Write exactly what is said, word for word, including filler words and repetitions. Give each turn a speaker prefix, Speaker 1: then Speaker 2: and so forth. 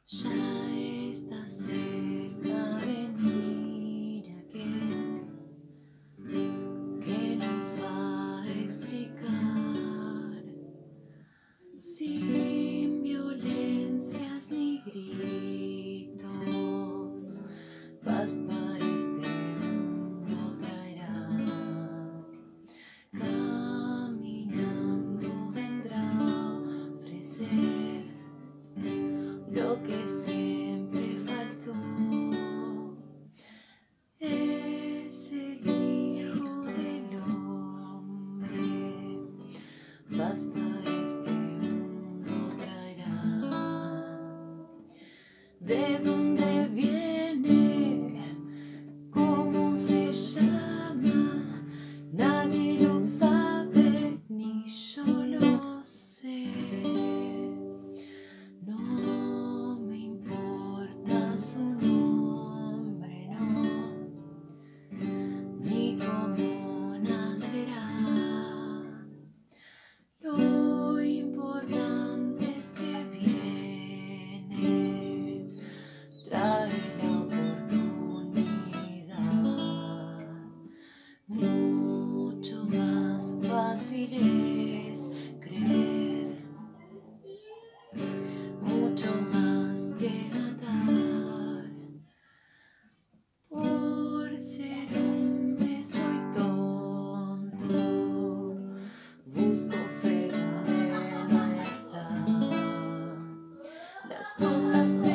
Speaker 1: Ya está cerca venir aquel que nos va a explicar sin violencias ni gritos, paz para este mundo traerá. Caminando vendrá a ofrecer lo que siempre faltó. Es el Hijo del Hombre, paz para este mundo traerá. ¿De dónde viene? ¿Cómo se llama? Nadie lo sabe, ni yo lo sé. No me importa su nombre, no, ni cómo nacerá. Lo importante es que viene, trae la oportunidad. Mucho más fácil es creer, mucho más que matar. Por ser hombre soy tonto, busco fe donde no está. Las cosas